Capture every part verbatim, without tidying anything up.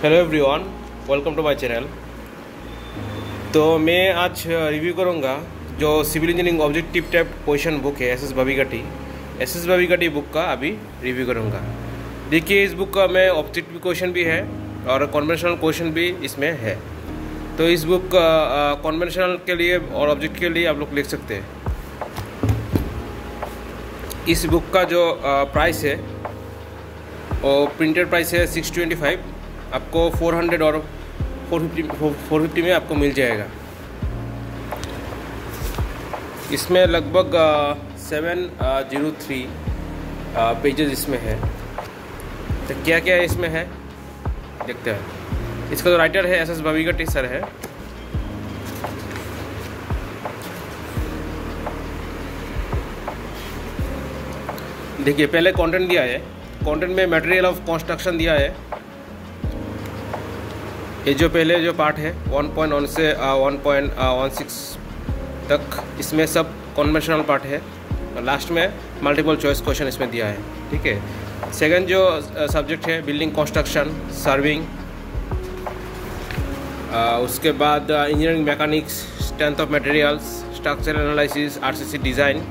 Hello everyone, welcome to my channel. तो मैं आज रिव्यू करूंगा जो civil engineering objective type question book है S S Bhavikatti S S Bhavikatti book का अभी रिव्यू करूंगा। देखिए, इस बुक का में ऑब्जेक्टिव क्वेश्चन भी है और कन्वेंशनल क्वेश्चन भी इसमें है। तो इस बुक का कन्वेंशनल के लिए और ऑब्जेक्ट के लिए आप लोग लिख सकते हैं। इस बुक का जो प्राइस है और प्रिंटेड प्राइस है सिक्स ट्वेंटी फाइव, आपको फोर हंड्रेड और फोर फिफ्टी फोर फिफ्टी में आपको मिल जाएगा। इसमें लगभग सेवन जीरो थ्री पेजेस इसमें है। तो क्या क्या इसमें है देखते हैं। इसका जो राइटर है एस एस भाविकाटी सर है। देखिए, पहले कंटेंट दिया है। कंटेंट में मटेरियल ऑफ कंस्ट्रक्शन दिया है। ये जो पहले जो पार्ट है वन पॉइंट वन से वन पॉइंट वन सिक्स तक, इसमें सब कन्वेंशनल पार्ट है। लास्ट में मल्टीपल चॉइस क्वेश्चन इसमें दिया है। ठीक है। सेकंड जो सब्जेक्ट है बिल्डिंग कंस्ट्रक्शन सर्विंग, उसके बाद engineering mechanics, strength of materials, structural analysis, RCC design,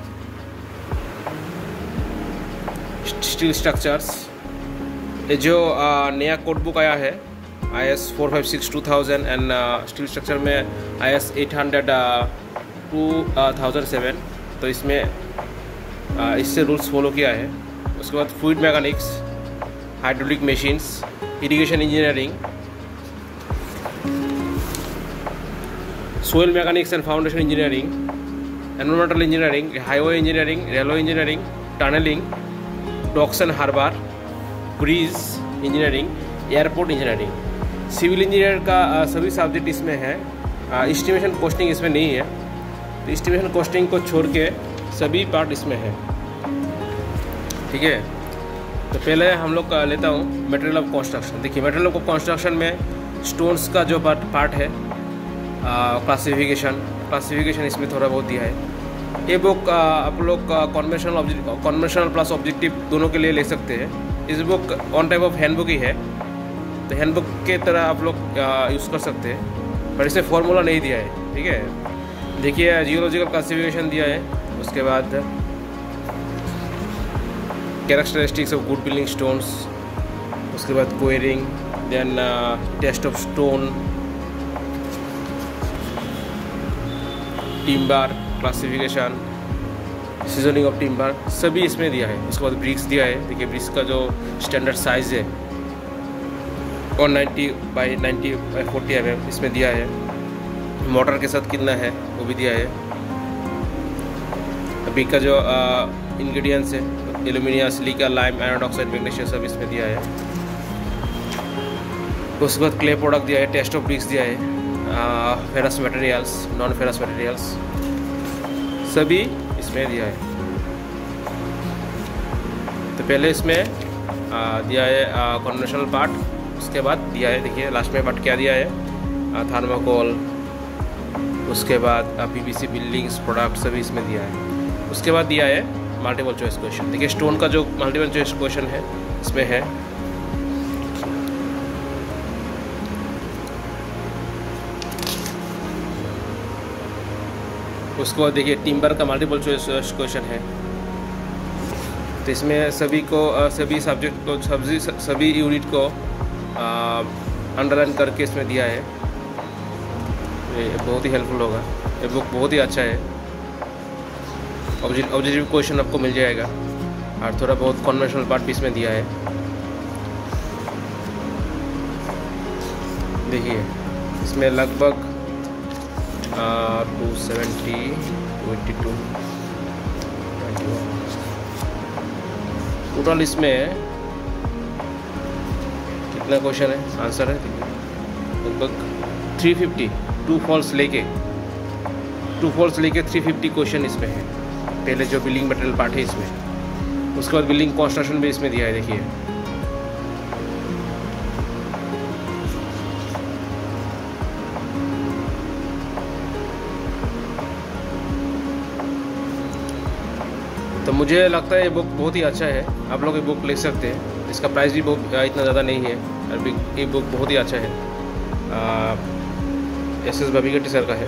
steel structures. ये जो नया कोड बुक आया है I S four five six two thousand and steel structure में I S eight hundred two thousand seven, तो इसमें uh, इससे rules follow किया है। उसके बाद fluid mechanics, hydraulic machines, irrigation engineering, soil mechanics and foundation engineering, environmental engineering, highway engineering, railway engineering, tunnelling, docks and harbour, bridge engineering, airport engineering. Civil engineer का सभी subject इसमें है। Estimation costing इसमें नहीं है, तो एस्टिमेशन कॉस्टिंग को छोड़ के सभी पार्ट इसमें है। ठीक है। तो पहले हम लोग लेता हूँ मटेरियल ऑफ कंस्ट्रक्शन। देखिए, मटेरियल ऑफ कंस्ट्रक्शन में स्टोन्स का जो पार्ट पार्ट है, क्लासिफिकेशन क्लासिफिकेशन इसमें थोड़ा बहुत दिया है। ये बुक आप लोग conventional object conventional plus objective दोनों के लिए ले सकते हैं। इस book on type of handbook ही है, तो हैंडबुक के तरह आप लोग यूज़ कर सकते हैं, पर इसमें फॉर्मूला नहीं दिया है। ठीक है। देखिए, जियोलॉजिकल क्लासिफिकेशन दिया है। उसके बाद characteristics of good building stones, उसके बाद quarrying, then test of stone, timber classification, seasoning of timber, सभी इसमें दिया है। उसके बाद ब्रिक्स दिया है। देखिए, ब्रिक्स का जो स्टैंडर्ड साइज़ है one ninety by ninety by forty M M इसमें दिया है। मोटर के साथ कितना है वो भी दिया है। अभी का जो इंग्रेडिएंट्स है aluminium, silica, lime, iron oxide, magnesium, सब इसमें दिया है। उसके बाद क्ले प्रोडक्ट दिया है, टेस्ट ऑफ ब्रिक्स दिया है, ferrous materials, non ferrous materials, सभी इसमें दिया है। तो पहले इसमें आ, दिया है कन्वेंशनल पार्ट। उसके बाद दिया है, देखिए लास्ट में पार्ट क्या दिया है, थर्माकोल, उसके बाद पीवीसी बिल्डिंग्स प्रोडक्ट सभी इसमें दिया है। उसके बाद दिया है मल्टीपल चॉइस क्वेश्चन। देखिए, स्टोन का जो मल्टीपल चॉइस क्वेश्चन है इसमें है। उसके बाद देखिए टिम्बर का मल्टीपल चॉइस क्वेश्चन है। तो इसमें सभी को सभी सब्जेक्ट को सब्जी सभी यूनिट को अंडरलाइन करके इसमें दिया है। ये बहुत ही हेल्पफुल होगा। ये बुक बहुत ही अच्छा है। ऑब्जेक्टिव क्वेश्चन आपको मिल जाएगा और थोड़ा बहुत कन्वेंशनल पार्ट भी इसमें दिया है। देखिए, इसमें लगभग two seventy twenty two total इसमें कितना क्वेश्चन है, आंसर है लगभग थ्री फिफ्टी। टू फॉल्स लेके टू फॉल्स लेके थ्री फिफ्टी क्वेश्चन इसमें है। पहले जो बिल्डिंग मटेरियल पार्ट है इसमें, उसके बाद बिल्डिंग कंस्ट्रक्शन भी इसमें दिया है। देखिए, तो मुझे लगता है ये बुक बहुत ही अच्छा है। आप लोग ये बुक ले सकते हैं। इसका प्राइस भी बहुत इतना ज़्यादा नहीं है। और ये बुक बहुत ही अच्छा है, एस एस भाभी सर का है,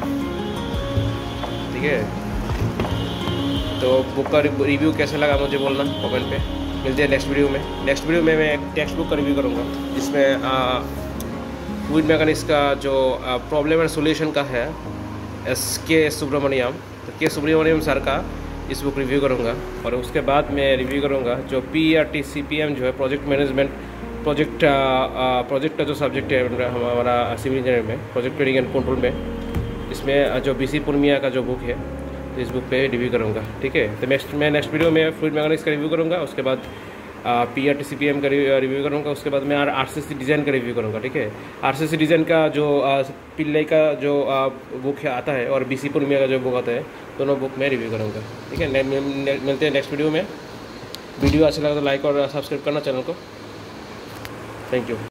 ठीक है। तो बुक का रिव्यू कैसा लगा मुझे बोलना कमेंट पे। मिलते हैं नेक्स्ट वीडियो में। नेक्स्ट वीडियो में मैं एक टेक्स्ट बुक का रिव्यू करूँगा जिसमें फ्लूइड मैकेनिक्स का जो प्रॉब्लम एंड सोल्यूशन का है, एस के सुब्रमण्यम, तो के सुब्रमण्यम सर का इस बुक रिव्यू करूँगा। और उसके बाद मैं रिव्यू करूँगा जो P R T C P M जो है, प्रोजेक्ट मैनेजमेंट प्रोजेक्ट प्रोजेक्ट का जो सब्जेक्ट है हमारा सिविल इंजीनियरिंग में, प्रोजेक्ट प्लानिंग एंड कंट्रोल में, इसमें जो बी सी पुर्मिया का जो बुक है तो इस बुक पे रिव्यू करूँगा, ठीक है। तो नेक्स्ट मैं नेक्स्ट वीडियो में फ्लूइड मैकेनिक्स का रिव्यू करूँगा, उसके बाद P R T C P M का रिव्यू करूँगा, उसके बाद मैं आर सी सी डिज़ाइन का रिव्यू करूँगा, ठीक है। आर सी सी डिज़ाइन का जो पिल्ले का जो बुक है आता है और बी सी पुर्मिया का जो बुक आता है, दोनों बुक मैं रिव्यू करूँगा, ठीक है। मिलते हैं नेक्स्ट वीडियो में। वीडियो अच्छा लगा तो लाइक और सब्सक्राइब करना चैनल को। Thank you.